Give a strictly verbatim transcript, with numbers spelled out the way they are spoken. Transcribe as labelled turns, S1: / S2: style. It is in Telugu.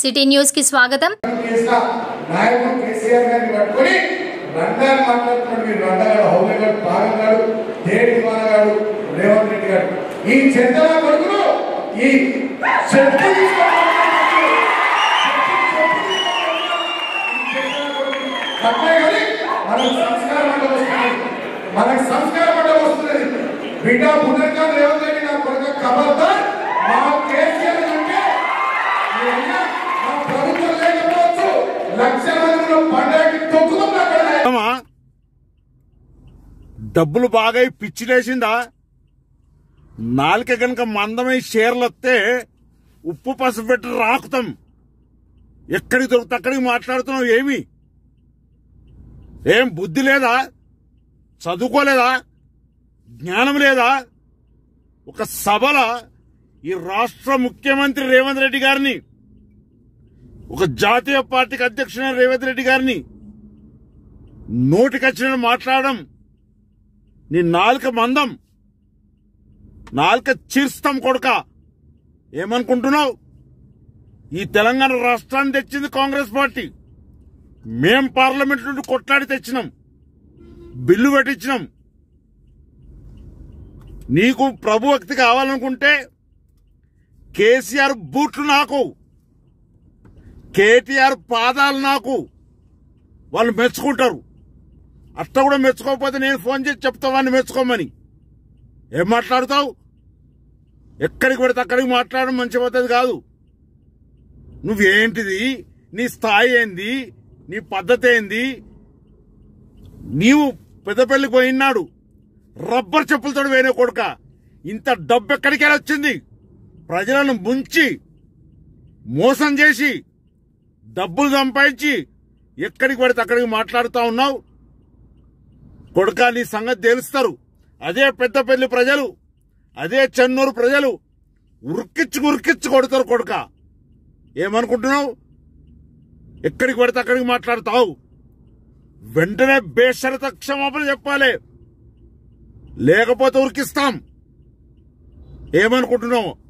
S1: సిటీ న్యూస్ కి స్వాగతం.
S2: నాయకుడు కేసీఆర్ గారిని పట్టుకొని రంగాన్ని మాట్లాడుతున్నాడు. మీరు రంగాడు హౌలగాడు బాగంగాడు దేడి మానగాడు రేవంత్ రెడ్డి గారు ఈ చెంతల కొడుకులు ఈ మనకు సంస్కారం అంటే వస్తుంది, మనకు సంస్కారం అంటే వస్తున్నది. బిడ్డ పునర్కాలు రేవంత్ రెడ్డి నా కొడుకు ఖబర్దార్ మా కేసీఆర్ అంటే మా ప్రభుత్వం లేకపోవచ్చు లక్షల మందిలో పండగకి తొక్కుతున్నాం.
S3: డబ్బులు బాగా పిచ్చిలేసిందా? నాలుక కనుక మందమై షేర్లు వస్తే ఉప్పు పసుపు పెట్టి రాకుతాం. ఎక్కడికి దొరుకుతా అక్కడికి మాట్లాడుతున్నావు. ఏమి ఏం బుద్ధి లేదా? చదువుకోలేదా? జ్ఞానం లేదా? ఒక సభల ఈ రాష్ట్ర ముఖ్యమంత్రి రేవంత్ రెడ్డి గారిని, ఒక జాతీయ పార్టీకి అధ్యక్షుడైన రేవంత్ రెడ్డి గారిని నోటికొచ్చిన మాట్లాడడం నీ నాలుక మందం, నాలుక చీర్స్తాం కొడుక. ఏమనుకుంటున్నావు? ఈ తెలంగాణ రాష్ట్రాన్ని తెచ్చింది కాంగ్రెస్ పార్టీ. మేం పార్లమెంట్ నుండి కొట్లాడి తెచ్చినాం, బిల్లు పెట్టించినాం. నీకు ప్రభుభక్తి కావాలనుకుంటే కేసీఆర్ బూట్లు నాకు, కేటీఆర్ పాదాలు నాకు. వాళ్ళు మెచ్చుకుంటారు. అట్లా కూడా మెచ్చుకోకపోతే నేను ఫోన్ చేసి చెప్తా వాడిని మెచ్చుకోమని. ఏం మాట్లాడుతావు? ఎక్కడికి పెడితే అక్కడికి మాట్లాడడం మంచి పద్ధతి కాదు. నువ్వేంటిది? నీ స్థాయి ఏంది? నీ పద్ధతి ఏంది? నీవు పెద్దపల్లికి పోయినాడు రబ్బర్ చెప్పులతో వేరే కొడుక. ఇంత డబ్బు ఎక్కడికి వచ్చింది? ప్రజలను ముంచి మోసం చేసి డబ్బులు సంపాదించి ఎక్కడికి పడితే అక్కడికి మాట్లాడుతూ ఉన్నావు కొడుక. నీ సంగతి తెలుస్తారు. అదే పెద్దపల్లి ప్రజలు, అదే చెన్నూరు ప్రజలు ఉరికిచ్చి ఉరికిచ్చి కొడతారు కొడుక. ఏమనుకుంటున్నావు? ఎక్కడికి పడితే అక్కడికి మాట్లాడతావు. వెంటనే బేషరత క్షమాపణ చెప్పాలి, లేకపోతే ఉరికిస్తాం. ఏమనుకుంటున్నావు?